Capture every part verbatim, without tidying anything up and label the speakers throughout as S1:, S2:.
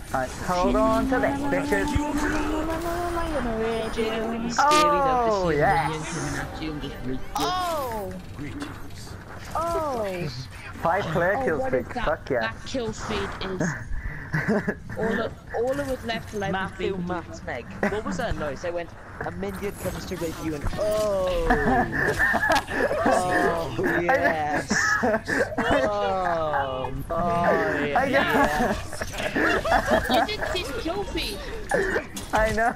S1: Alright, hold on to this, bitches. Oh, yes.
S2: Oh! Oh!
S1: Five player
S2: Oh,
S1: kill
S2: what is
S1: streak,
S2: that?
S1: fuck yeah.
S2: That kill feed is... all, of, all that was left alive.
S3: Matthew Matmeg. What was that noise? I went, a minion comes to rape you and oh! Oh, yes! Oh, oh yes!
S2: You didn't see the kill feed.
S1: I know.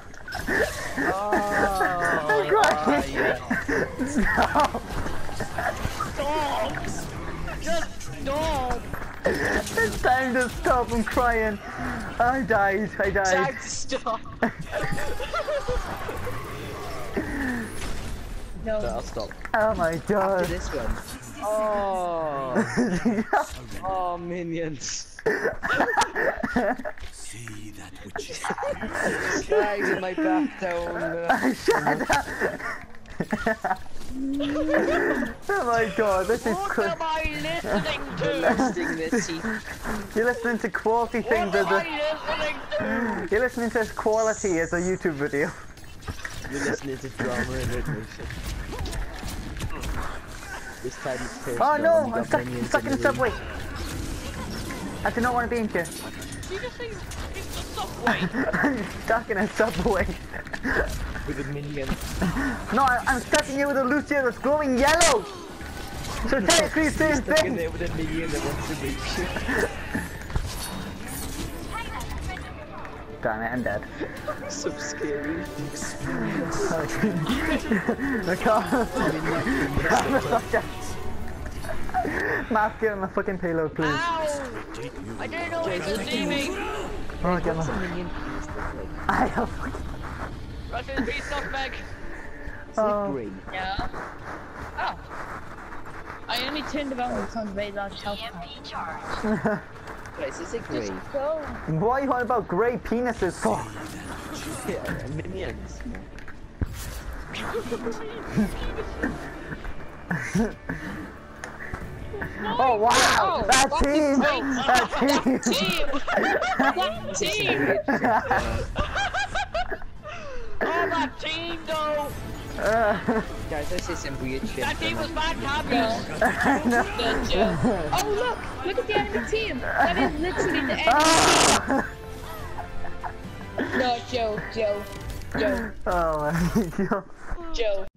S3: Oh,
S1: I'm crying.
S3: oh yes!
S1: Stop!
S2: Stop! Just stop!
S1: It's time to stop, I'm crying. I died, I died.
S3: Time to stop!
S2: No.
S3: I'll stop.
S1: Oh my god.
S3: After this one. Oh! Oh, minions.
S4: See that which is
S3: Guys in my back down.
S1: Shut up! Oh my god, this is
S2: What
S1: crazy.
S2: am I listening to?
S3: Listening this teeth.
S1: You're listening to quality things
S2: What
S1: as
S2: am
S1: a...
S2: I listening to?
S1: You're listening to quality as a YouTube video.
S3: You're listening to drama and rhythmation. This time it's pissed.
S1: Oh no,
S3: on,
S1: I'm
S3: got
S1: stuck,
S3: minions
S1: stuck in the
S3: room.
S1: subway. I do not want to be in here.
S2: You just think it's the subway.
S1: I'm stuck in a subway.
S3: With a minion.
S1: No, I, I'm stuck in here with a Lucio that's glowing yellow. So technically it's the same
S3: Stuck in
S1: thing.
S3: there with a minion that wants to rape you.
S1: Damn it, I'm dead.
S3: So scary.
S1: I can't. Math, get on the fucking payload, please.
S2: Ow! I didn't know it was leaving.
S1: Oh, get
S3: What's a
S1: on.
S3: minion piece look like?
S1: I have fucking.
S2: Rest in peace, Knockback.
S3: Is
S1: Oh.
S3: it green?
S2: Yeah. Oh. I only turned around with some very large health.
S3: Guys, is it green?
S2: Just go.
S1: What are you on about grey penises for?
S3: Yeah, minions.
S1: Oh wow!
S2: Oh,
S1: that
S2: fucking
S1: team!
S2: great.
S1: That team!
S2: Team! That team! Oh, that team though!
S1: Uh,
S3: Guys, I say some weird shit.
S2: That team was bad cameras! Oh look! Look at the enemy team! That is literally the enemy
S1: ah!
S2: team! No, Joe, Joe, Joe,
S1: Oh my god.
S2: Joe.